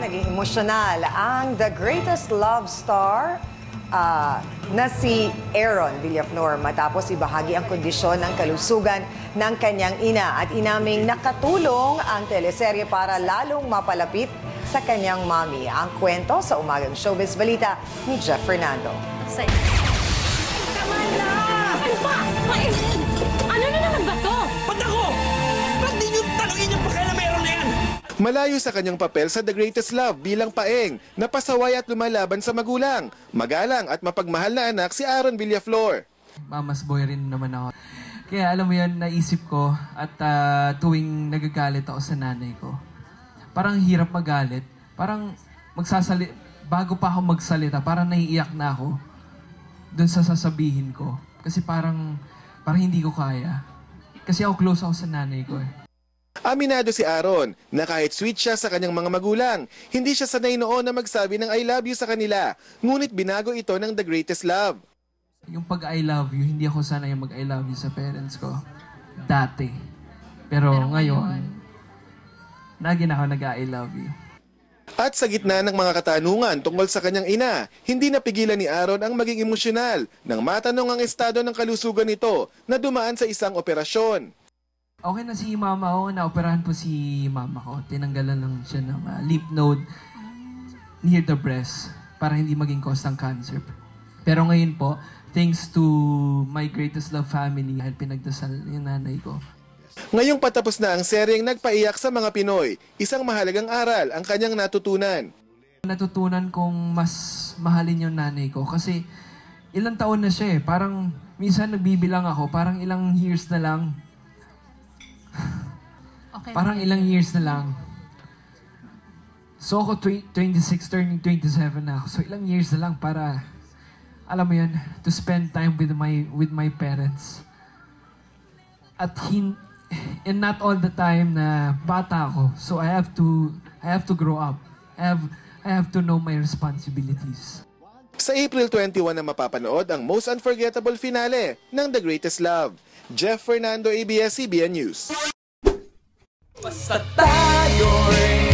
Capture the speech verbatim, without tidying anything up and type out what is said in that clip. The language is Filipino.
naging emosyonal ang The Greatest Love Star uh, na si Aaron Villaflor matapos ibahagi ang kondisyon ng kalusugan ng kanyang ina at inaming nakatulong ang teleserye para lalong mapalapit sa kanyang mommy. Ang kwento sa Umagang Showbiz Balita ni Jeff Fernando. Sa... Kamala! Ano ba? Ano na naman ba to? Ba't ako? Ba't di nyo tanongin yung pakailan meron na yan? Malayo sa kanyang papel sa The Greatest Love bilang paeng, napasaway at lumalaban sa magulang, magalang at mapagmahal na anak si Aaron Villaflor. Mama's boy rin naman ako. Kaya alam mo yan, naisip ko at uh, tuwing nagagalit ako sa nanay ko, parang hirap magalit, parang magsasali bago pa ako magsalita, parang naiiyak na ako dun sa sasabihin ko. Kasi parang, parang hindi ko kaya. Kasi ako close ako sa nanay ko eh. Aminado si Aaron na kahit sweet siya sa kanyang mga magulang, hindi siya sanay noon na magsabi ng I love you sa kanila. Ngunit binago ito ng The Greatest Love. Yung pag I love you, hindi ako sanay mag I love you sa parents ko. Dati. Pero, Pero ngayon, lagi na ako nag-I love you. At sa gitna ng mga katanungan tungkol sa kanyang ina, hindi napigilan ni Aaron ang maging emosyonal nang matanong ang estado ng kalusugan nito na dumaan sa isang operasyon. Okay na si mama ko, naoperahan po si mama ko. Tinanggalan lang siya ng uh, lymph node near the breast para hindi maging cause ng cancer. Pero ngayon po, thanks to my greatest love family, dahil pinagdasal yung nanay ko. Ngayong patapos na ang seryeng nagpaiyak sa mga Pinoy, isang mahalagang aral ang kanyang natutunan. Natutunan kong mas mahalin yung nanay ko kasi ilang taon na siya eh. Parang minsan nagbibilang ako, parang ilang years na lang. Okay, parang ilang years na lang. So ako twenty-six, turning twenty-seven na ako. So ilang years na lang para, alam mo yun, to spend time with my with my parents. At hin and not all the time na bata ako. So I have to I have to grow up. I have I have to know my responsibilities. Sa April twenty-first na mapapanood ang most unforgettable finale ng The Greatest Love. Jeff Fernando, A B S C B N News. Basta tayo'y